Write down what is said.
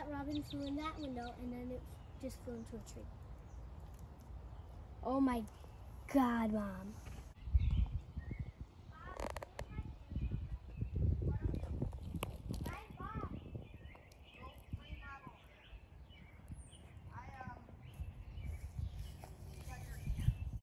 that robin flew in that window, and then it just flew into a tree. Oh my God, Mom.